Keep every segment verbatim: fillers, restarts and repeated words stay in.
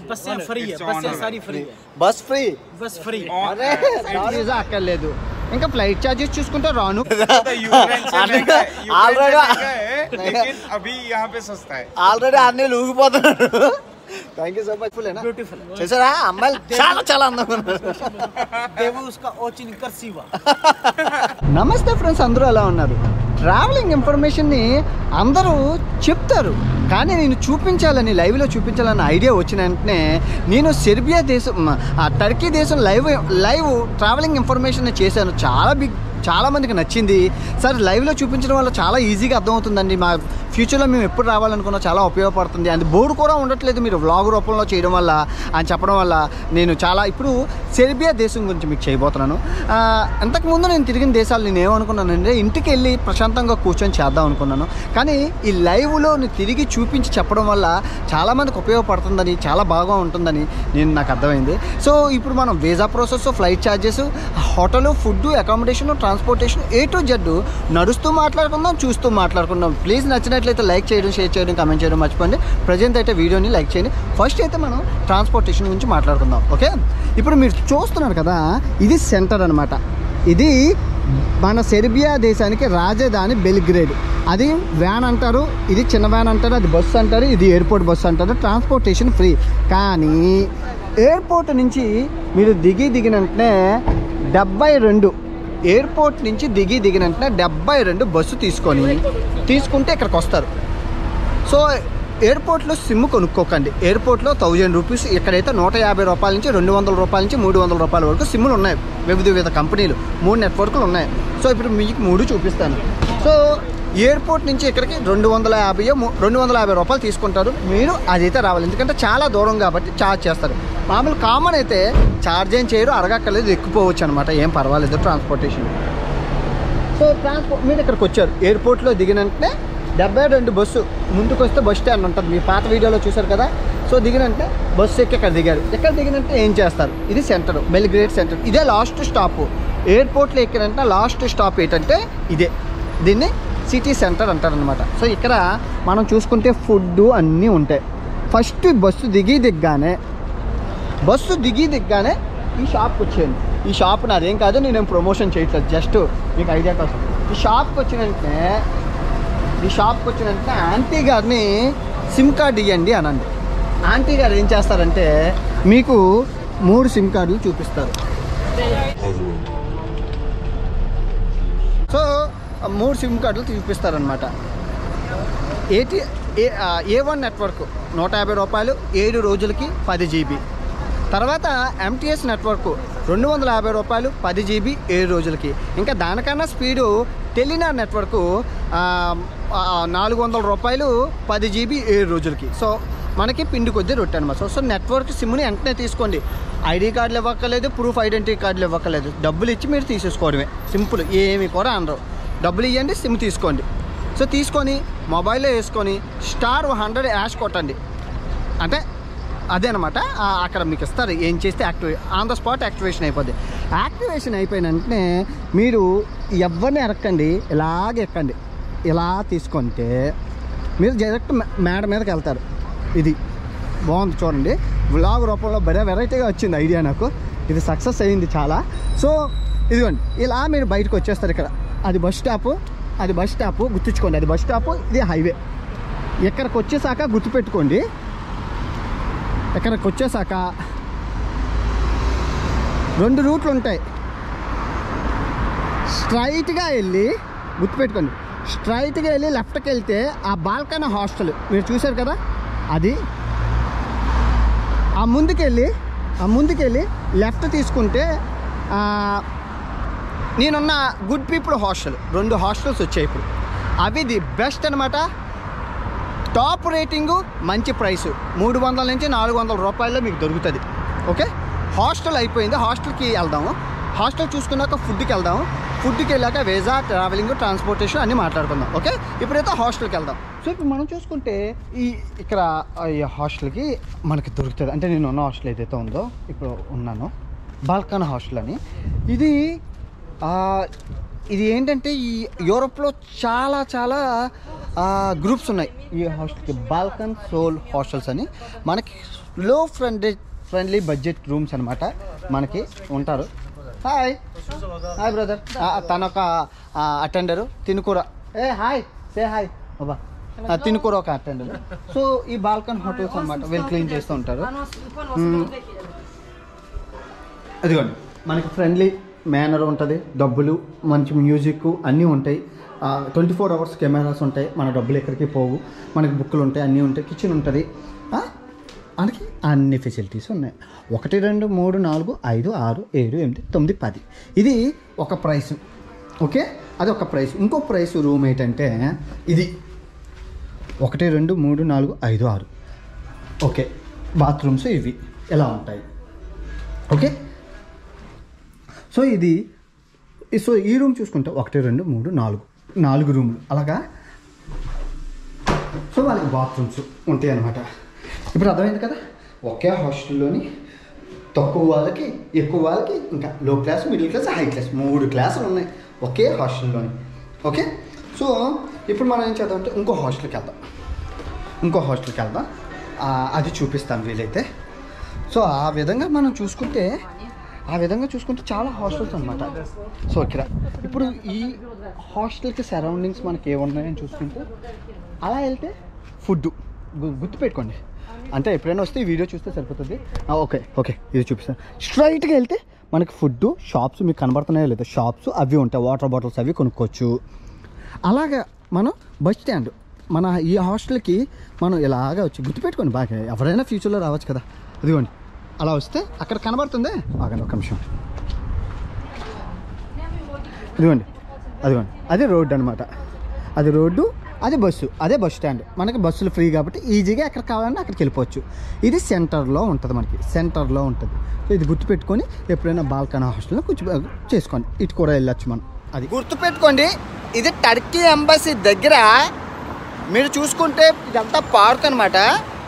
बसें फ्री है, बसें सारी फ्री है, बस फ्री, बस फ्री। अरे वीजा అక్కర్లేదు ఇంకా ఫ్లైట్ చార్జెస్ చూసుకుంటే రాను अभी यहाँ पे सस्ता है ఆల్రెడీ అన్నీ ఊగిపోతున్నారు thank you so much full beautiful చూసారా అమ్మాయిలు చాలా చాలా అందంగా ఉన్నారు देवो उसका ओचिन कर्सिवा। నమస్తే ఫ్రెండ్స్, అందరూ ఎలా ఉన్నారు? ట్రావెలింగ్ ఇన్ఫర్మేషన్ని అందరూ చెప్తారు, కానీ నేను చూపించాలని లైవ్లో చూపించాలన్న ఐడియా వచ్చిన వెంటనే నేను సెర్బియా దేశం టర్కీ దేశం లైవ్ లైవ్ ట్రావెలింగ్ ఇన్ఫర్మేషన్ చేశాను. చాలా బిగ్ చాలా మందికి నచ్చింది. సార్ లైవ్లో చూపించడం వల్ల చాలా ఈజీగా అర్థమవుతుందండి, మా ఫ్యూచర్లో మేము ఎప్పుడు రావాలనుకున్నా చాలా ఉపయోగపడుతుంది, అది బోర్డు కూడా ఉండట్లేదు మీరు వ్లాగ్ రూపంలో చేయడం వల్ల అని చెప్పడం వల్ల నేను చాలా ఇప్పుడు సెర్బియా దేశం గురించి మీకు చేయబోతున్నాను. అంతకుముందు నేను తిరిగిన దేశాలు నేను ఏమనుకున్నానంటే ఇంటికి వెళ్ళి ప్రశాంతంగా కూర్చొని చేద్దాం అనుకున్నాను, కానీ ఈ లైవ్లో నేను తిరిగి చూపించి చెప్పడం వల్ల చాలామందికి ఉపయోగపడుతుందని, చాలా బాగా ఉంటుందని నేను నాకు అర్థమైంది. సో ఇప్పుడు మనం visa process, flight charges, hotel, food, accommodation, transportation A to Z నడుస్తూ మాట్లాడుకుందాం, చూస్తూ మాట్లాడుకుందాం. ప్లీజ్ నచ్చినట్లయితే లైక్ చేయడం, షేర్ చేయడం, కామెంట్ చేయడం మర్చిపోండి. ప్రజెంట్ అయితే వీడియోని లైక్ చేయండి. ఫస్ట్ అయితే మనం ట్రాన్స్పోర్టేషన్ గురించి మాట్లాడుకుందాం. ఓకే, ఇప్పుడు మీరు చూస్తున్నారు కదా, ఇది సెంటర్ అనమాట. ఇది మన సెర్బియా దేశానికి రాజధాని బెల్గ్రేడ్. అది వ్యాన్ అంటారు, ఇది చిన్న వ్యాన్ అంటారు, అది బస్సు అంటారు, ఇది ఎయిర్పోర్ట్ బస్సు అంటారు. ట్రాన్స్పోర్టేషన్ ఫ్రీ, కానీ ఎయిర్పోర్ట్ నుంచి మీరు దిగి దిగిన వెంటనే డెబ్బై రెండు ఎయిర్పోర్ట్ నుంచి దిగి దిగిన వెంటనే డెబ్బై రెండు బస్సు తీసుకొని తీసుకుంటే ఇక్కడికి వస్తారు. సో ఎయిర్పోర్ట్లో సిమ్ కొనుక్కోకండి. ఎయిర్పోర్ట్లో థౌజండ్ రూపీస్, ఇక్కడైతే నూట యాభై రూపాయల నుంచి రెండు వందల రూపాయల నుంచి మూడు వందల రూపాయల వరకు సిమ్లు ఉన్నాయి. వివిధ వివిధ కంపెనీలు మూడు నెట్వర్క్లు ఉన్నాయి. సో ఇప్పుడు మీకు మూడు చూపిస్తాను. సో ఎయిర్పోర్ట్ నుంచి ఇక్కడికి రెండు వందల యాభై రెండు వందల యాభై రూపాయలు తీసుకుంటారు. మీరు అదైతే రావాలి, ఎందుకంటే చాలా దూరం కాబట్టి ఛార్జ్ చేస్తారు. మామూలు కామన్ అయితే ఛార్జ్ ఏం చేయరు, అడగక్కర్లేదు, ఎక్కుపోవచ్చు అనమాట, ఏం పర్వాలేదు ట్రాన్స్పోర్టేషన్. సో ట్రాన్స్పోర్ట్ మీరు ఇక్కడికి వచ్చారు, ఎయిర్పోర్ట్లో దిగిన వెంటనే డెబ్బై రెండు బస్సు ముందుకు వస్తే బస్ స్టాండ్ ఉంటుంది, మీ పాత వీడియోలో చూసారు కదా. సో దిగినంటే బస్సు ఎక్కి ఇక్కడ దిగారు. ఇక్కడ దిగినంటే ఏం చేస్తారు, ఇది సెంటర్, బెల్గ్రేడ్ సెంటర్. ఇదే లాస్ట్ స్టాప్. ఎయిర్పోర్ట్లో ఎక్కినంటే లాస్ట్ స్టాప్ ఏంటంటే ఇదే, దీన్ని సిటీ సెంటర్ అంటారనమాట. సో ఇక్కడ మనం చూసుకుంటే ఫుడ్ అన్నీ ఉంటాయి. ఫస్ట్ బస్సు దిగి దిగ్గానే బస్సు దిగి దిగ్గానే ఈ షాప్కి వచ్చేయండి. ఈ షాప్ నాదేం కాదు, నేనేం ప్రమోషన్ చేయట్లేదు, జస్ట్ మీకు ఐడియా కోసం. ఈ షాప్కి వచ్చినంటే ఈ షాప్కి వచ్చినంటే ఆంటీ గారిని సిమ్ కార్డు ఇవ్వండి అనండి. ఆంటీ గారు ఏం చేస్తారంటే మీకు మూడు సిమ్ కార్డులు చూపిస్తారు. సో మూడు సిమ్ కార్డులు చూపిస్తారనమాట. ఏటీ ఏ ఏ వన్ నెట్వర్క్ నూట యాభై రూపాయలు, ఏడు రోజులకి పది జీబీ. తర్వాత ఎంటీఎస్ నెట్వర్క్ రెండు వందల యాభై రూపాయలు, పది జీబీ, ఏడు రోజులకి. ఇంకా దానికన్నా స్పీడు టెలినార్ నెట్వర్క్ నాలుగు వందల రూపాయలు, పది జీబీ, ఏడు రోజులకి. సో మనకి పిండి కొద్ది రొట్టె అనమాట. సో సో నెట్వర్క్ సిమ్ని వెంటనే తీసుకోండి. ఐడి కార్డులు ఇవ్వక్కర్లేదు, ప్రూఫ్ ఐడెంటిటీ కార్డులు ఇవ్వక్కర్లేదు, డబ్బులు ఇచ్చి మీరు తీసేసుకోవడమే, సింపుల్, ఏమి కూడా అనరు. డబ్బులు ఇవ్వండి, సిమ్ తీసుకోండి. సో తీసుకొని మొబైల్లో వేసుకొని స్టార్ హండ్రెడ్ యాష్ కొట్టండి. అంటే అదే అనమాట, అక్కడ మీకు ఇస్తారు, ఏం చేస్తే active on the spot activation అయిపోద్ది. యాక్టివేషన్ అయిపోయిన వెంటనే మీరు ఎవరిని ఎరక్కండి, ఇలాగే ఎక్కండి. ఇలా తీసుకుంటే మీరు డైరెక్ట్ మేడ మీదకి వెళ్తారు. ఇది బాగుంది చూడండి, వ్లాగ్ రూపంలో భలే వెరైటీగా వచ్చింది ఐడియా నాకు, ఇది సక్సెస్ అయ్యింది చాలా. సో ఇదిగోండి, ఇలా మీరు బయటకు వచ్చేస్తారు. ఇక్కడ అది బస్ స్టాపు, అది బస్ స్టాపు గుర్తుంచుకోండి, అది బస్ స్టాపు, ఇది హైవే. ఎక్కడికి వచ్చేసాక గుర్తుపెట్టుకోండి, ఎక్కడికి వచ్చేసాక రెండు రూట్లు ఉంటాయి. స్ట్రైట్గా వెళ్ళి గుర్తుపెట్టుకోండి, స్ట్రైట్గా వెళ్ళి లెఫ్ట్కి వెళ్తే ఆ బాల్కనీ హాస్టల్ మీరు చూశారు కదా, అది. ఆ ముందుకెళ్ళి ఆ ముందుకెళ్ళి లెఫ్ట్ తీసుకుంటే నేనున్న గుడ్ పీపుల్ హాస్టల్, రెండు హాస్టల్స్ వచ్చాయి ఇప్పుడు. అవి ది బెస్ట్ అనమాట, టాప్ రేటింగు, మంచి ప్రైసు, మూడు వందల నుంచి నాలుగు వందల రూపాయల్లో మీకు దొరుకుతుంది. ఓకే, హాస్టల్ అయిపోయింది, హాస్టల్కి వెళ్దాము. హాస్టల్ చూసుకున్నాక ఫుడ్కి వెళ్దాము. ఫుడ్కి వెళ్ళాక వీసా, ట్రావెలింగ్, ట్రాన్స్పోర్టేషన్ అన్నీ మాట్లాడుకుందాం. ఓకే, ఇప్పుడైతే హాస్టల్కి వెళ్దాం. సో ఇప్పుడు మనం చూసుకుంటే ఈ ఇక్కడ ఈ హాస్టల్కి మనకి దొరుకుతుంది. అంటే నేను ఉన్న హాస్టల్ ఏదైతే ఉందో ఇప్పుడు ఉన్నాను, బాల్కనీ హాస్టల్ అని. ఇది ఇది ఏంటంటే ఈ యూరోప్లో చాలా చాలా గ్రూప్స్ ఉన్నాయి ఈ హాస్టల్కి, బాల్కన్ సోల్ హాస్టల్స్ అని. మనకి లో ఫ్రెండ్లీ ఫ్రెండ్లీ బడ్జెట్ రూమ్స్ అనమాట మనకి ఉంటారు. హాయ్ హాయ్ బ్రదర్, తనొక అటెండరు. తినుకూర, ఏ హాయ్ సే హాయ్ బాబా. తినుకూర ఒక అటెండర్. సో ఈ బాల్కన్ హోటల్స్ అనమాట, వీళ్ళు క్లీన్ చేస్తూ ఉంటారు. అదిగోండి మనకి ఫ్రెండ్లీ మేనర్ ఉంటుంది, డబ్బులు మంచి మ్యూజిక్ అన్నీ ఉంటాయి. ట్వంటీ ఫోర్ అవర్స్ కెమెరాస్ ఉంటాయి, మన డబ్బులు ఎక్కడికి పోవు, మనకి బుక్కులు ఉంటాయి, అన్నీ ఉంటాయి, కిచెన్ ఉంటుంది, మనకి అన్ని ఫెసిలిటీస్ ఉన్నాయి. ఒకటి రెండు మూడు నాలుగు ఐదు ఆరు ఏడు ఎనిమిది తొమ్మిది పది ఇది ఒక ప్రైస్. ఓకే, అది ఒక ప్రైస్. ఇంకో ప్రైస్ రూమ్ ఏంటంటే ఇది ఒకటి రెండు మూడు నాలుగు ఐదు ఆరు. ఓకే, బాత్రూమ్స్ ఇవి ఎలా ఉంటాయి. ఓకే, సో ఇది సో ఈ రూమ్ చూసుకుంటే ఒకటి రెండు మూడు నాలుగు నాలుగు రూములు అలాగా. సో వాళ్ళకి బాత్రూమ్స్ ఉంటాయి అన్నమాట. ఇప్పుడు అర్థమైంది కదా, ఒకే హాస్టల్లోని తక్కువ వాళ్ళకి, ఎక్కువ వాళ్ళకి, ఇంకా low class, middle class, high class, మూడు క్లాసులు ఉన్నాయి ఒకే హాస్టల్లోని. ఓకే, సో ఇప్పుడు మనం ఏం చేద్దామంటే ఇంకో హాస్టల్కి వెళ్దాం ఇంకో హాస్టల్కి వెళ్దాం అది చూపిస్తాను వీలైతే. సో ఆ విధంగా మనం చూసుకుంటే ఆ విధంగా చూసుకుంటే చాలా హాస్టల్స్ అనమాట. సో ఇక్కడ ఇప్పుడు ఈ హాస్టల్కి సరౌండింగ్స్ మనకి ఏమున్నాయని చూసుకుంటే అలా వెళ్తే ఫుడ్ గుర్తుపెట్టుకోండి, అంటే ఎప్పుడైనా వస్తే ఈ వీడియో చూస్తే సరిపోతుంది. ఓకే ఓకే ఇది చూపిస్తాను. స్ట్రైట్గా వెళ్తే మనకి ఫుడ్ షాప్స్ మీకు కనబడుతున్నాయో లేదో, షాప్స్ అవి ఉంటాయి, వాటర్ బాటిల్స్ అవి కొనుక్కోవచ్చు. అలాగా మనం బస్ స్టాండ్, మన ఈ హాస్టల్కి మనం ఇలాగా వచ్చి గుర్తుపెట్టుకోండి బాగా, ఎవరైనా ఫ్యూచర్లో రావచ్చు కదా. అదిగోండి అలా వస్తే అక్కడ కనబడుతుంది, ఆగండి ఒక నిమిషం, ఇదిగోండి అదిగోండి అది రోడ్డు అనమాట, అది రోడ్డు, అది బస్సు, అదే బస్ స్టాండ్. మనకి బస్సులు ఫ్రీ కాబట్టి ఈజీగా ఎక్కడ కావాలన్నా అక్కడికి వెళ్ళిపోవచ్చు. ఇది సెంటర్లో ఉంటుంది, మనకి సెంటర్లో ఉంటుంది. సో ఇది గుర్తుపెట్టుకొని ఎప్పుడైనా బాల్కనీ హాస్టల్లో కూర్చో చేసుకోండి, ఇటు కూడా వెళ్ళొచ్చు మనం. అది గుర్తుపెట్టుకోండి. ఇది టర్కీ ఎంబసీ దగ్గర మీరు చూసుకుంటే ఇదంతా పార్క్ అనమాట.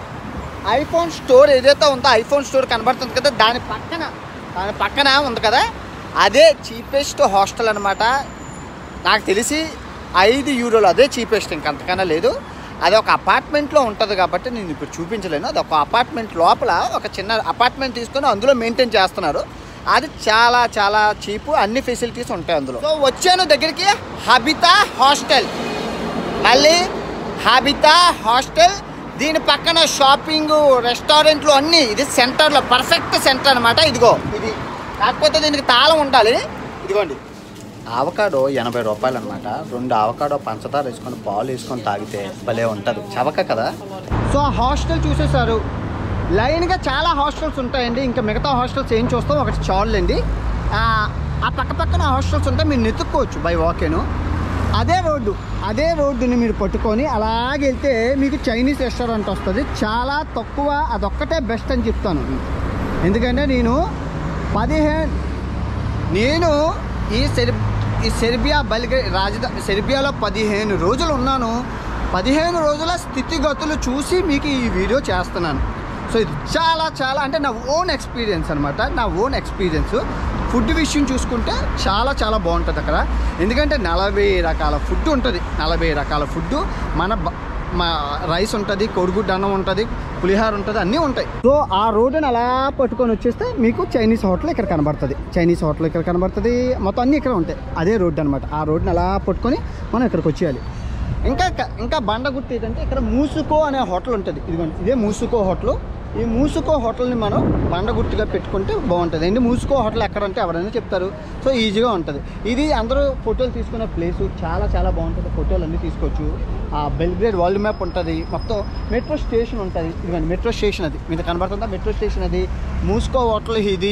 ఐఫోన్ స్టోర్ ఏదైతే ఉందో, ఐఫోన్ స్టోర్ కనబడుతుంది కదా, దాని పక్కన దాని పక్కన ఉంది కదా, అదే చీపెస్ట్ హాస్టల్ అనమాట. నాకు తెలిసి ఐదు యూరోలు, అదే చీపెస్ట్, ఇంకంతకన్నా లేదు. అది ఒక అపార్ట్మెంట్లో ఉంటుంది కాబట్టి నేను ఇప్పుడు చూపించలేను. అది ఒక అపార్ట్మెంట్ లోపల ఒక చిన్న అపార్ట్మెంట్ తీసుకొని అందులో మెయింటైన్ చేస్తున్నారు. అది చాలా చాలా చీపు, అన్ని ఫెసిలిటీస్ ఉంటాయి అందులో. సో వచ్చాను దగ్గరికి, హబితా హాస్టల్, మళ్ళీ హబితా హాస్టల్, దీని పక్కన షాపింగ్, రెస్టారెంట్లు అన్నీ. ఇది సెంటర్లో, పర్ఫెక్ట్ సెంటర్ అనమాట. ఇదిగో ఇది, కాకపోతే దీనికి తాళం ఉండాలి. ఇదిగోండి ఆవకాడో ఎనభై రూపాయలు అనమాట. రెండు ఆవకాడో పంచదార వేసుకొని పాలు వేసుకొని తాగితే భలే ఉంటుంది, చవక కదా. సో ఆ హాస్టల్ చూసేసారు, లైన్గా చాలా హాస్టల్స్ ఉంటాయండి. ఇంకా మిగతా హాస్టల్స్ ఏం చూస్తాం, ఒకటి చాలండి. ఆ పక్క పక్కన హాస్టల్స్ ఉంటాయి, మీరు నెతుక్కోవచ్చు బై వాకేను. అదే రోడ్డు అదే రోడ్డుని మీరు పట్టుకొని అలాగెళ్తే మీకు చైనీస్ రెస్టారెంట్ వస్తుంది, చాలా తక్కువ. అదొక్కటే బెస్ట్ అని చెప్తాను. ఎందుకంటే నేను పదిహేను నేను ఈ సెర్ ఈ సెర్బియా బల్గే రాజధాని సెర్బియాలో పదిహేను రోజులు ఉన్నాను. పదిహేను రోజుల స్థితిగతులు చూసి మీకు ఈ వీడియో చేస్తున్నాను. సో ఇది చాలా చాలా అంటే నా ఓన్ ఎక్స్పీరియన్స్ అనమాట, నా ఓన్ ఎక్స్పీరియన్స్. ఫుడ్ విషయం చూసుకుంటే చాలా చాలా బాగుంటుంది అక్కడ. ఎందుకంటే నలభై రకాల ఫుడ్ ఉంటుంది, నలభై రకాల ఫుడ్. మన మా రైస్ ఉంటుంది, కోడిగుడ్డు అన్నం ఉంటుంది, పులిహార ఉంటుంది, అన్నీ ఉంటాయి. సో ఆ రోడ్డుని అలా పట్టుకొని వచ్చేస్తే మీకు చైనీస్ హోటల్ ఇక్కడ కనబడుతుంది, చైనీస్ హోటల్ ఇక్కడ కనబడుతుంది, మొత్తం అన్నీ ఇక్కడ ఉంటాయి. అదే రోడ్డు అనమాట. ఆ రోడ్డుని అలా పట్టుకొని మనం ఇక్కడికి వచ్చేయాలి. ఇంకా ఇంకా బండ గుర్తు ఏంటంటే ఇక్కడ మూసుకో అనే హోటల్ ఉంటుంది. ఇదిగోండి ఇదే మూసుకో హోటల్. ఈ మూసుకో హోటల్ని మనం బండ గుర్తుగా పెట్టుకుంటే బాగుంటుంది అండి. మూసుకో హోటల్ ఎక్కడంటే ఎవరైనా చెప్తారు. సో ఈజీగా ఉంటుంది. ఇది అందరూ ఫోటోలు తీసుకునే ప్లేసు, చాలా చాలా బాగుంటుంది. ఫోటోలు అన్నీ తీసుకోవచ్చు. ఆ బెల్గ్రేడ్ వరల్డ్ మ్యాప్ ఉంటుంది, మొత్తం మెట్రో స్టేషన్ ఉంటుంది. ఇదిగోండి మెట్రో స్టేషన్, అది మీకు కనబడుతుందా మెట్రో స్టేషన్. అది మూసుకో హోటల్, ఇది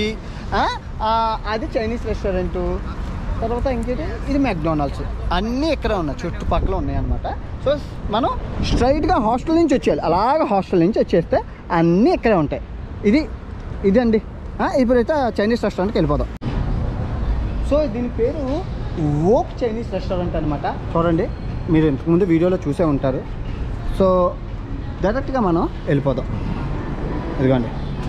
అది చైనీస్ రెస్టారెంటు. తర్వాత ఇంకేంటి, ఇది మెక్డొనాల్డ్స్. అన్నీ ఇక్కడ ఉన్నాయి, చుట్టుపక్కల ఉన్నాయి అన్నమాట. సో మనం స్ట్రైట్గా హాస్టల్ నుంచి వచ్చేయాలి. అలాగ హాస్టల్ నుంచి వచ్చేస్తే అన్నీ ఇక్కడే ఉంటాయి. ఇది ఇది అండి. ఇప్పుడైతే చైనీస్ రెస్టారెంట్కి వెళ్ళిపోదాం. సో దీని పేరు వోక్ చైనీస్ రెస్టారెంట్ అనమాట. చూడండి, మీరు ఇంతకుముందు వీడియోలో చూసే ఉంటారు. సో డైరెక్ట్గా మనం వెళ్ళిపోదాం. ఇదిగోండి,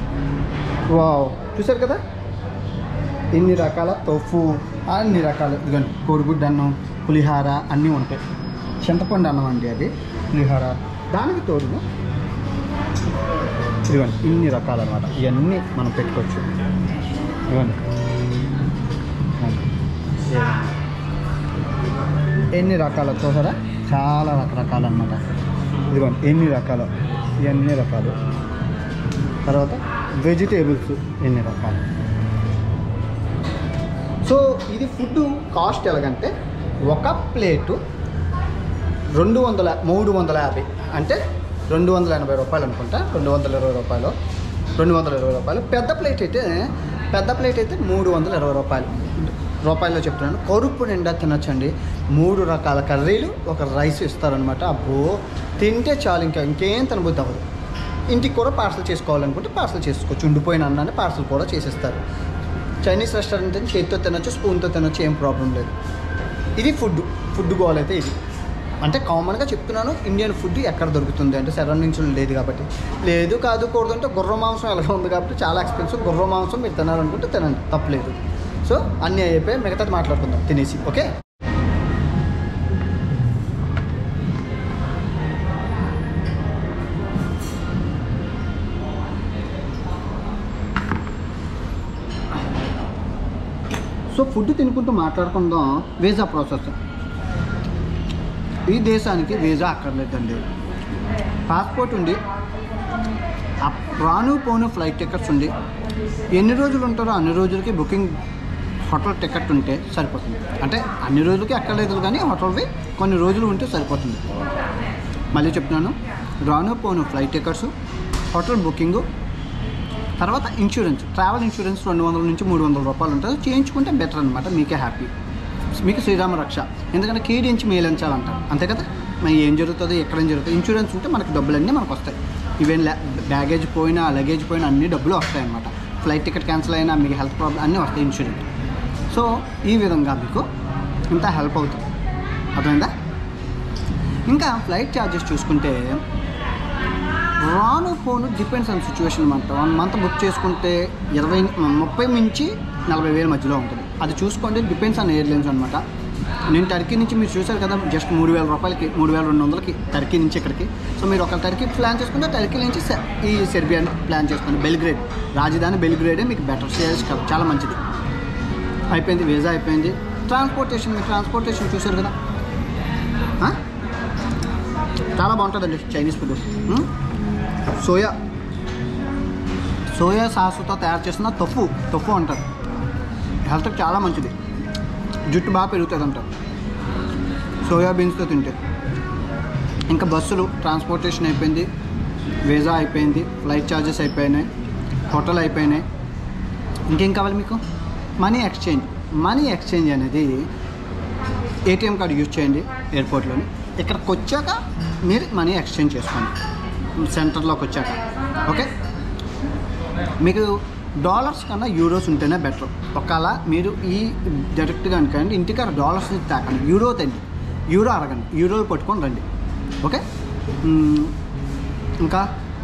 వావ్, చూసారు కదా ఇన్ని రకాల తోఫు, అన్ని రకాలు. ఇదిగోండి కోడిగుడ్డు అన్నం, పులిహార అన్నీ ఉంటాయి. చింతపండు అన్నం అండి అది, పులిహోర. దానికి తోడు ఇవ్వండి ఇన్ని రకాలన్నమాట. ఇవన్నీ మనం పెట్టుకోవచ్చు. ఇవ్వండి ఎన్ని రకాల చూసారా, చాలా రకరకాలు అనమాట. ఇదిగోండి ఎన్ని రకాలు, ఎన్ని రకాలు. తర్వాత వెజిటేబుల్స్ ఎన్ని రకాలు. సో ఇది ఫుడ్ కాస్ట్ ఎలాగంటే ఒక ప్లేటు రెండు వందల మూడు వందల యాభై అంటే రెండు వందల ఎనభై రూపాయలు అనుకుంటా, రెండు వందల ఇరవై రూపాయలు రెండు వందల ఇరవై రూపాయలు. పెద్ద ప్లేట్ అయితే పెద్ద ప్లేట్ అయితే మూడు వందల ఇరవై రూపాయలు రూపాయల్లో చెప్తున్నాను. కడుపు నిండా తినచ్చండి. మూడు రకాల కర్రీలు, ఒక రైస్ ఇస్తారనమాట. అబ్బో తింటే చాలు, ఇంకా ఇంకేం తినబుద్ధి అవ్వదు. ఇంటికి కూడా పార్సల్ చేసుకోవాలనుకుంటే పార్సల్ చేసుకోవచ్చు. ఉండిపోయిన అన్నాన్ని పార్సల్ కూడా చేసేస్తారు. చైనీస్ రెస్టారెంట్ అని చేతితో తినొచ్చు, స్పూన్తో తినొచ్చు, ఏం ప్రాబ్లం లేదు. ఇది ఫుడ్ ఫుడ్ గోల్ అయితే ఇది. అంటే కామన్గా చెప్తున్నాను, ఇండియన్ ఫుడ్ ఎక్కడ దొరుకుతుంది అంటే సరౌండింగ్స్లో లేదు కాబట్టి. లేదు కాదు కూడదంటే గుర్ర మాంసం ఎలాగ ఉంది కాబట్టి చాలా ఎక్స్పెన్సివ్. గుర్ర మాంసం మీరు తినాలనుకుంటే తినండి, తప్పలేదు. సో అన్నీ అయిపోయి మిగతాది మాట్లాడుకుందాం తినేసి. ఓకే, సో ఫుడ్ తినుకుంటూ మాట్లాడుకుందాం. Visa process. ఈ దేశానికి వీసా అక్కర్లేదండి. పాస్పోర్ట్ ఉండి, రాను పోను ఫ్లైట్ టికెట్స్ ఉండి, ఎన్ని రోజులు ఉంటారో అన్ని రోజులకి బుకింగ్ హోటల్ టికెట్ ఉంటే సరిపోతుంది. అంటే అన్ని రోజులకి అక్కర్లేదు కానీ హోటల్వి కొన్ని రోజులు ఉంటే సరిపోతుంది. మళ్ళీ చెప్తున్నాను, రాను పోను ఫ్లైట్ టికెట్స్, హోటల్ బుకింగు, తర్వాత ఇన్సూరెన్స్. ట్రావెల్ ఇన్సూరెన్స్ రెండు వందల నుంచి మూడు వందల రూపాయలు ఉంటుంది. చేయించుకుంటే బెటర్ అనమాట, మీకే హ్యాపీ, మీకు శ్రీరామ రక్ష. ఎందుకంటే కీడించి మేలించాలంటారు, అంతే కదా. మరి ఏం జరుగుతుంది, ఎక్కడేం జరుగుతుంది, ఇన్సూరెన్స్ ఉంటే మనకి డబ్బులన్నీ మనకు వస్తాయి. ఈవెన్ బ్యాగేజ్ పోయినా, లగేజ్ పోయినా అన్ని డబ్బులు వస్తాయి అన్నమాట. ఫ్లైట్ టికెట్ క్యాన్సిల్ అయినా మీకు హెల్త్ ప్రాబ్లం అన్నీ వస్తాయి ఇన్సూరెన్స్. సో ఈ విధంగా మీకు ఇంత హెల్ప్ అవుతుంది, అర్థమైందా. ఇంకా ఫ్లైట్ ఛార్జెస్ చూసుకుంటే రాను పోను డిపెండ్స్ ఆన్ సిచ్యువేషన్ అనమాట. వన్ మంత్ బుక్ చేసుకుంటే ఇరవై ముప్పై నుంచి నలభై వేల మధ్యలో ఉంటుంది. అది చూసుకోండి, డిపెండ్స్ ఆన్ ఎయిర్లైన్స్ అనమాట. నేను టర్కీ నుంచి మీరు చూసారు కదా, జస్ట్ మూడు వేల రూపాయలకి మూడు వేల రెండు వందలకి టర్కీ నుంచి ఇక్కడికి. సో మీరు ఒక టర్కీ ప్లాన్ చేసుకుంటే టర్కీ నుంచి ఈ సెర్బియాని ప్లాన్ చేసుకోండి. బెల్గ్రేడ్ రాజధాని బెల్గ్రేడే మీకు బెటర్, సేల్స్ చాలా మంచిది. అయిపోయింది, వీసా అయిపోయింది. ట్రాన్స్పోర్టేషన్, మీరు ట్రాన్స్పోర్టేషన్ చూసారు కదా, చాలా బాగుంటుందండి చైనీస్ ఫుడ్. సోయా సోయా సాసుతో తయారు చేసిన తొఫు తొఫు అంటారు. హెల్త్కి చాలా మంచిది, జుట్టు బాగా పెరుగుతుంది అంటారు సోయాబీన్స్తో తింటే. ఇంకా బస్సులు, ట్రాన్స్పోర్టేషన్ అయిపోయింది, వీసా అయిపోయింది, ఫ్లైట్ ఛార్జెస్ అయిపోయినాయి, హోటల్ అయిపోయినాయి. ఇంకేం కావాలి మీకు? Money exchange. మనీ ఎక్స్చేంజ్ అనేది ఏటీఎం కార్డు యూజ్ చేయండి ఎయిర్పోర్ట్లోని. ఇక్కడికి వచ్చాక మీరు మనీ ఎక్స్చేంజ్ చేసుకోండి సెంటర్లోకి వచ్చాక. ఓకే, మీకు డాలర్స్ కన్నా యూరోస్ ఉంటేనే బెటర్. ఒకవేళ మీరు ఈ డైరెక్ట్గా అనుకోండి, ఇంటికాడ డాలర్స్ తాకండి, యూరో తండి, యూరో అడగండి, యూరోలు పట్టుకొని రండి. ఓకే, ఇంకా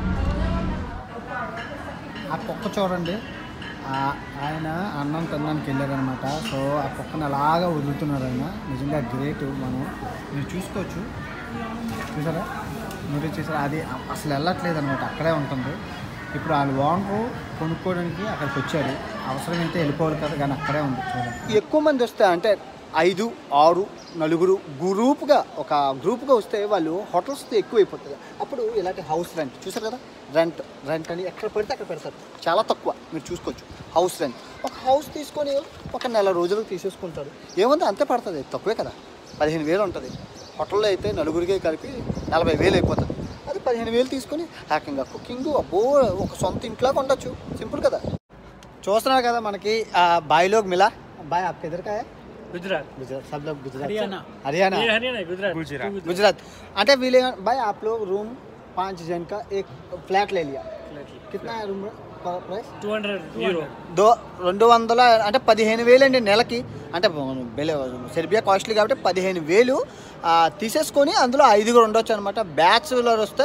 ఆ కుక్క చూడండి, ఆయన అన్నం తినడానికి వెళ్ళారనమాట. సో ఆ కుక్కను అలాగా వదులుతున్నారు ఆయన. నిజంగా గ్రేట్. మనం మీరు చూసుకోవచ్చు, చూసారా, మీరు చూసారా, అది అసలు వెళ్ళట్లేదు అనమాట, అక్కడే ఉంటుంది. ఇప్పుడు వాళ్ళు ఓనరు కొనుక్కోవడానికి అక్కడికి వచ్చారు. అవసరమైతే వెళ్ళిపోవాలి కదా, కానీ అక్కడే ఉంది చూడండి. ఎక్కువ మంది వస్తే అంటే ఐదు ఆరు నలుగురు గ్రూప్గా ఒక గ్రూప్గా వస్తే వాళ్ళు హోటల్స్తో ఎక్కువ అయిపోతుంది. అప్పుడు ఇలాంటి హౌస్ రెంట్ చూసారు కదా, రెంట్ రెంట్ అని ఎక్కడ పెడితే అక్కడ పెడతారు, చాలా తక్కువ. మీరు చూసుకోవచ్చు హౌస్ రెంట్. ఒక హౌస్ తీసుకొని ఒక నెల రోజులకు తీసేసుకుంటారు. ఏముంది అంతే పడుతుంది, తక్కువే కదా, పదిహేను వేలు ఉంటుంది. హోటల్లో అయితే నలుగురికి కలిపి నలభై వేలు అయిపోతుంది. అది పదిహేను వేలు తీసుకొని హ్యాకింగ్ కుకింగ్ అబ్బో ఒక సొంత ఇంట్లోకి ఉండొచ్చు. సింపుల్ కదా. చూస్తున్నారు కదా మనకి బాయ్లోకి మిలా బాయ్ ఆప్ ఎదురుకాయ गुजरात गुजरात सब लोग गुजरात हरियाणा हरियाणा ये हरियाणा गुजरात गुजरात गुजरात అంటే వీళ్ళే भाई आप लोग रूम पाँच जन का एक फ्लैट ले लिया कितना है room price two hundred euro దో రెండు వందల అంటే పదిహేను వేలు అండి నెలకి. అంటే సెర్బియా కాస్ట్లీ కాబట్టి పదిహేను వేలు తీసేసుకొని అందులో ఐదుగురు ఉండొచ్చు అనమాట. బ్యాచులర్ వస్తే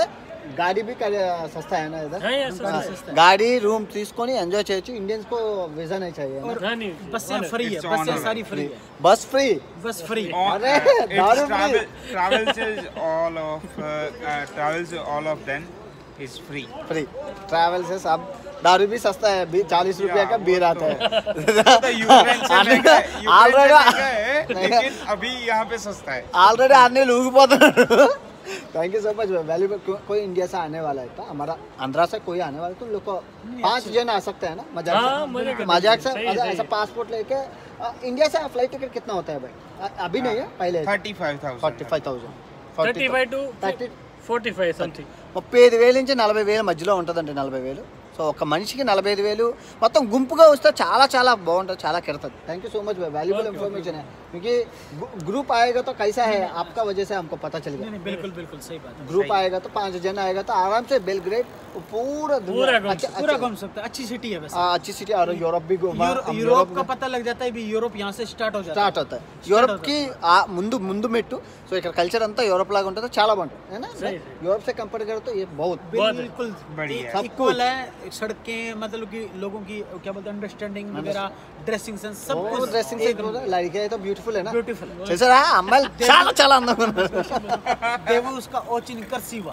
गाड़ी भी कर- सस्ता है ना इधर? हाँ, यहाँ सस्ता हाँ, है। सस्ता है। गाड़ी रूम తీసుకొని ఎంజాయ్ చేయొచ్చు ఇండియన్స్ को वीजा नहीं चाहिए ना? हाँ, नहीं, बसें honor. फ्री है, It's बसें honor. सारी फ्री है, बस फ्री बस फ्री है। On, अरे, uh, it's दारू free. travel, travels is all of uh, uh, travels all of them is free. Free travel से सब दारू भी सस्ता है बी चालीस रुपया का बीर आता है तो यूक्रेन से महंगा है, यूक्रेन से Already- महंगा है, लेकिन अभी यहाँ पे सस्ता है. ఆల్రెడీ అన్ని లూగిపోతున్నాడు thank you so much valuable को, कोई इंडिया से आने वाला है तो हमारा आंध्रा से कोई आने वाला है तो लोग को पाँच जन आ सकते हैं ना मजाक हाँ, से मजे करने मजाक के से लिए, सही, मतलब सही। ऐसा पासपोर्ट लेके अ, इंडिया से फ्लाइट टिकट कितना होता है भाई अ- अभी नहीं है पहले thirty five forty thousand. Five thousand thirty five to thirty forty five something. ముప్పై ఐదు వేలు నుంచి నలభై వేలు మధ్యలో ఉంటుందండి నలభై వేలు సో ఒక మనిషికి నలభై ఐదు వేలు మొత్తం గుంపుగా వస్తే చాలా చాలా బాగుంటుంది చాలా కెడతది thank you so much valuable information है क्योंकि ग्रुप आएगा तो कैसा है आपका वजह से हमको पता चलेगा नहीं नहीं बिल्कुल बिल्कुल सही बात है, ग्रुप आएगा तो पांच जन आएगा तो आराम से बेलग्रेड पूरा दुनिया- पूरा घूम अच्छा- पूरा अच्छा- घूम सकता है, अच्छी सिटी है वैसे। हाँ, अच्छी सिटी और यूरोप भी घूमा यूरो- हम यूरोप का में पता लग जाता है भी यूरोप यहाँ से स्टार्ट हो जाता స్టార్ట్ है। అవుతాయి యూరోప్ కి ఆ ముందు ముందు మెట్టు సో ఇక్కడ కల్చర్ అంతా యూరోప్ లాగా ఉంటుంది చాలా బాగుంటుంది है ना सही, यूरोप से कंपेयर करो तो ये बहुत बिल्कुल बढ़िया सब इक्वल है, सड़कें मतलब कि लोगों की क्या बोलते हैं अंडरस्टैंडिंग वगैरह, ड्रेसिंग सेंस सब वो कुछ ड्रेसिंग से लड़के तो ब्यूटीफुल है ना ब्यूटीफुल है। చూసారా అమ్మాయిలు చాలా చాలా అందంగా ఉన్నారు देवो उसका ओचिन कर्सिवा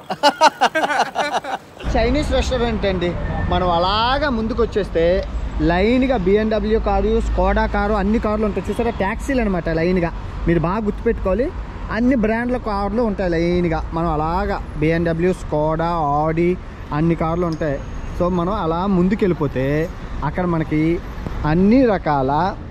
చైనీస్ రెస్టారెంట్ అండి మనం అలాగా ముందుకు వచ్చేస్తే లైన్గా బిఎండబ్ల్యూ కారు స్కోడా కారు అన్ని కార్లు ఉంటాయి చూసారా ట్యాక్సీలు అనమాట లైన్గా మీరు బాగా గుర్తుపెట్టుకోవాలి అన్ని బ్రాండ్ల కార్లు ఉంటాయి లైన్గా మనం అలాగా బిఎండబ్ల్యూ స్కోడా ఆడి అన్ని కార్లు ఉంటాయి సో మనం అలా ముందుకు వెళ్ళిపోతే అక్కడ మనకి అన్ని రకాల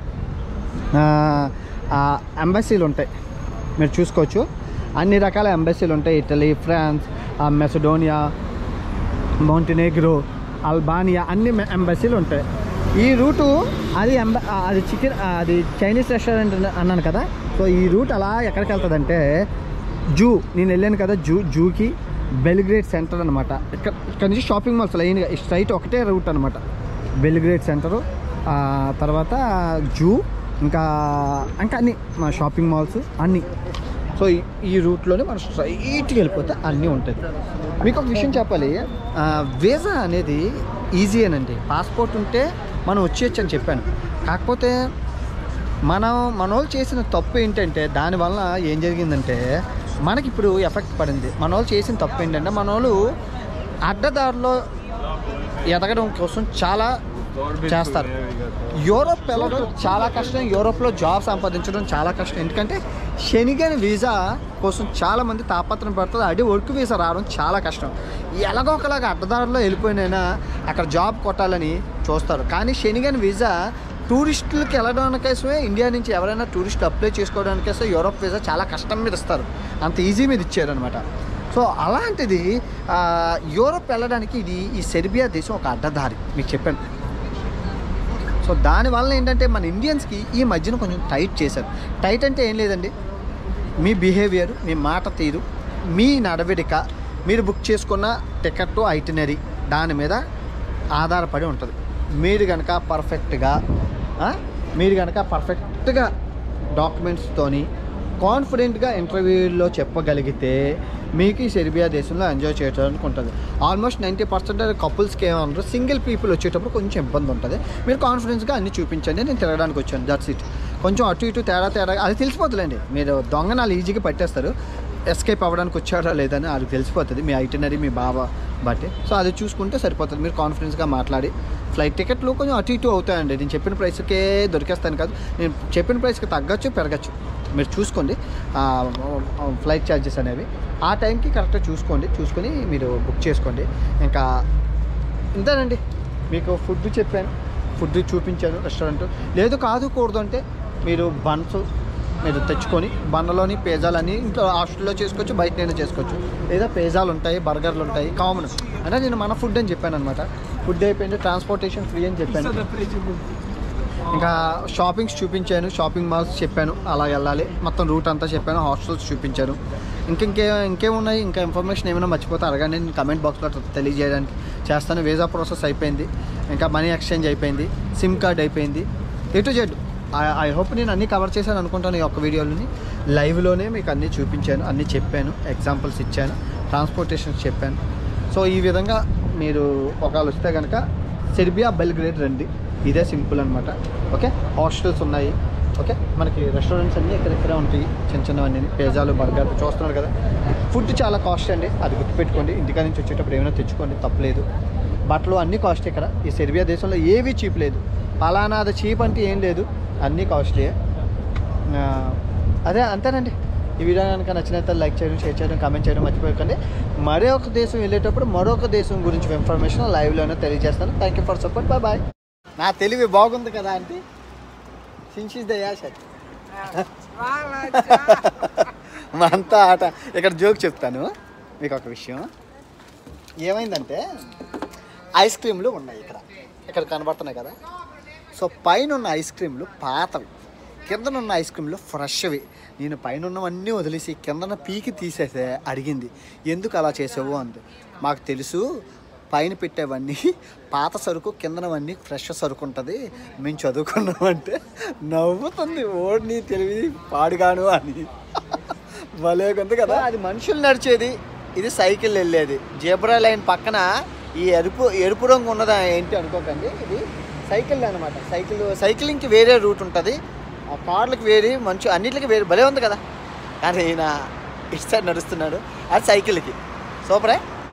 ఎంబసీలు ఉంటాయి మీరు చూసుకోవచ్చు అన్ని రకాల ఎంబసీలు ఉంటాయి Italy France Macedonia Montenegro Albania అన్ని ఎంబసీలు ఉంటాయి ఈ రూటు అది ఎంబ అది చికెన్ అది చైనీస్ రెస్టారెంట్ అన్నాను కదా సో ఈ రూట్ అలా ఎక్కడికి వెళ్తుందంటే జూ నేను వెళ్ళాను కదా జూ జూకి బెల్గ్రేడ్ సెంటర్ అనమాట ఇక్కడ ఇక్కడ నుంచి షాపింగ్ మాల్స్ లైన్గా స్ట్రైట్ ఒకటే రూట్ అనమాట బెల్గ్రేడ్ సెంటరు తర్వాత జూ ఇంకా ఇంకా అన్ని మా షాపింగ్ మాల్స్ అన్నీ సో ఈ రూట్లోనే మనం స్ట్రైట్కి వెళ్ళిపోతే అన్నీ ఉంటాయి మీకు ఒక విషయం చెప్పాలి వీసా అనేది ఈజీ అనండి పాస్పోర్ట్ ఉంటే మనం వచ్చేయచ్చు అని చెప్పాను కాకపోతే మనం మన వాళ్ళు చేసిన తప్పు ఏంటంటే దానివల్ల ఏం జరిగిందంటే మనకి ఇప్పుడు ఎఫెక్ట్ పడింది మన వాళ్ళు చేసిన తప్పు ఏంటంటే మన వాళ్ళు అడ్డదారిలో ఎదగడం కోసం చాలా చేస్తారు యూరోప్ వెళ్ళడం చాలా కష్టం యూరోప్లో జాబ్ సంపాదించడం చాలా కష్టం ఎందుకంటే షెనిగన్ వీసా కోసం చాలామంది తాపత్రం పడుతుంది అదే వర్క్ వీసా రావడం చాలా కష్టం ఎలాగో ఒకలాగా అడ్డదారిలో వెళ్ళిపోయినైనా అక్కడ జాబ్ కొట్టాలని చూస్తారు కానీ షెనిగన్ వీసా టూరిస్టులకి వెళ్ళడానికోసమే ఇండియా నుంచి ఎవరైనా టూరిస్టులు అప్లై చేసుకోవడానికోసం యూరోప్ వీసా చాలా కష్టం మీద ఇస్తారు అంత ఈజీ మీద ఇచ్చారనమాట సో అలాంటిది యూరోప్ వెళ్ళడానికి ఇది ఈ సెర్బియా దేశం ఒక అడ్డదారి మీకు చెప్పాను సో దానివల్ల ఏంటంటే మన ఇండియన్స్కి ఈ మధ్యన కొంచెం టైట్ చేశారు టైట్ అంటే ఏం లేదండి మీ బిహేవియర్ మీ మాట తీరు మీ నడవడిక మీరు బుక్ చేసుకున్న టికెట్ ఐటినరీ దాని మీద ఆధారపడి ఉంటుంది మీరు కనుక పర్ఫెక్ట్గా మీరు కనుక పర్ఫెక్ట్గా డాక్యుమెంట్స్తోని కాన్ఫిడెంట్గా ఇంటర్వ్యూలో చెప్పగలిగితే మీకు ఈ సెర్బియా దేశంలో ఎంజాయ్ చేయడానికి ఉంటుంది ఆల్మోస్ట్ నైంటీ పర్సెంట్ కపుల్స్కి ఏమన్నారు సింగిల్ పీపుల్ వచ్చేటప్పుడు కొంచెం ఇబ్బంది ఉంటుంది మీరు కాన్ఫిడెన్స్గా అన్ని చూపించండి నేను తిరగడానికి వచ్చాను దట్స్ ఇట్ కొంచెం అటు ఇటు తేడా తేడా అది తెలిసిపోతుందండి మీరు దొంగనాలు ఈజీగా పట్టేస్తారు ఎస్కేప్ అవ్వడానికి వచ్చారా లేదని అది తెలిసిపోతుంది మీ ఐటినరీ మీ బాబా బట్టి సో అది చూసుకుంటే సరిపోతుంది మీరు కాన్ఫిడెన్స్గా మాట్లాడి ఫ్లైట్ టికెట్లు కొంచెం అటు ఇటు అవుతాయండి నేను చెప్పిన ప్రైస్కే దొరికేస్తాను కాదు నేను చెప్పిన ప్రైస్కి తగ్గచ్చు పెరగచ్చు మీరు చూసుకోండి ఫ్లైట్ ఛార్జెస్ అనేవి ఆ టైంకి కరెక్ట్గా చూసుకోండి చూసుకొని మీరు బుక్ చేసుకోండి ఇంకా ఇంతేనండి మీకు ఫుడ్ చెప్పాను ఫుడ్ చూపించాను రెస్టారెంట్ లేదు కాదు కూడదు అంటే మీరు బన్స్ మీరు తెచ్చుకొని బన్నలోని పిజ్జాలని ఇంట్లో హాస్టల్లో చేసుకోవచ్చు బయటనైనా చేసుకోవచ్చు లేదా పిజ్జాలు ఉంటాయి బర్గర్లు ఉంటాయి కామన్ అంటే నేను మన ఫుడ్ అని చెప్పాను అనమాట ఫుడ్ అయిపోయింది ట్రాన్స్పోర్టేషన్ ఫ్రీ అని చెప్పాను ఇంకా షాపింగ్స్ చూపించాను షాపింగ్ మాల్స్ చెప్పాను అలా వెళ్ళాలి మొత్తం రూట్ అంతా చెప్పాను హాస్టల్స్ చూపించాను ఇంకింకే ఇంకేమున్నాయి ఇంకా ఇన్ఫర్మేషన్ ఏమైనా మర్చిపోతే అడగండి నేను కమెంట్ బాక్స్లో తెలియజేయడానికి చేస్తాను వీసా ప్రాసెస్ అయిపోయింది ఇంకా మనీ ఎక్స్చేంజ్ అయిపోయింది సిమ్ కార్డ్ అయిపోయింది A to Z I hope నేను అన్నీ కవర్ చేశాను అనుకుంటాను ఈ ఒక్క వీడియోలోని లైవ్లోనే మీకు అన్నీ చూపించాను అన్నీ చెప్పాను ఎగ్జాంపుల్స్ ఇచ్చాను ట్రాన్స్పోర్టేషన్ చెప్పాను సో ఈ విధంగా మీరు ఒకవేళ వస్తే కనుక సెర్బియా బెల్గ్రేడ్ రండి, ఇదే సింపుల్ అనమాట. ఓకే, హాస్టల్స్ ఉన్నాయి. ఓకే, మనకి రెస్టారెంట్స్ అన్నీ ఇక్కడిక్కడే ఉంటాయి, చిన్న చిన్నవన్నీ పిజ్జాలు బర్గర్లు చూస్తున్నారు కదా. ఫుడ్ చాలా కాస్ట్ అండి, అది గుర్తుపెట్టుకోండి. ఇంటికాడ నుంచి వచ్చేటప్పుడు ఏమైనా తెచ్చుకోండి, తప్పలేదు. బట్టలు అన్నీ కాస్ట్ ఇక్కడ. ఈ సెర్బియా దేశంలో ఏవి చీప్ లేదు, పలానా అది చీప్ అంటే ఏం లేదు, అన్నీ కాస్ట్లీ. అదే అంతేనండి. ఈ వీడియో కనుక నచ్చినట్లయితే లైక్ చేయడం, షేర్ చేయడం, కామెంట్ చేయడం మర్చిపోకండి. మరొక దేశం వెళ్ళేటప్పుడు మరొక దేశం గురించి ఇన్ఫర్మేషన్ లైవ్లోనే తెలియజేస్తాను. Thank you for support. Bye bye. నా తెలివి బాగుంది కదా అంటే సించిస్ ద యాష్ అంతా ఆట. ఇక్కడ జోక్ చెప్తాను మీకు ఒక విషయం. ఏమైందంటే ఐస్ క్రీమ్లు ఉన్నాయి ఇక్కడ, ఇక్కడ కనబడుతున్నాయి కదా. సో పైన ఉన్న ఐస్ క్రీమ్లు పాతవి, కిందనున్న ఐస్ క్రీమ్లు ఫ్రెష్వి. నేను పైన ఉన్నవన్నీ వదిలేసి కిందన పీకి తీసేసే అడిగింది, ఎందుకు అలా చేసావు అంది. మాకు తెలుసు పైన పెట్టేవన్నీ పాత సరుకు, కిందనవన్నీ ఫ్రెష్ సరుకు ఉంటుంది, మేము చదువుకున్నామంటే నవ్వుతుంది. ఓడిని తెలివి పాడుగాను అని. భలే ఉంది కదా. అది మనుషులు నడిచేది, ఇది సైకిల్ వెళ్ళేది. జేబ్రా లైన్ పక్కన ఈ ఎరుపు ఎరుపు రంగు ఉన్నదా ఏంటి అనుకోకండి, ఇది సైకిల్ అనమాట. సైకిల్ సైక్లింగ్కి వేరే రూట్ ఉంటుంది, ఆ కార్లకి వేరే, మంచి అన్నిటికి వేరే. భలే ఉంది కదా. కానీ ఈయన ఇటు సైడ్ నడుస్తున్నాడు, అది సైకిల్కి. సూపరే.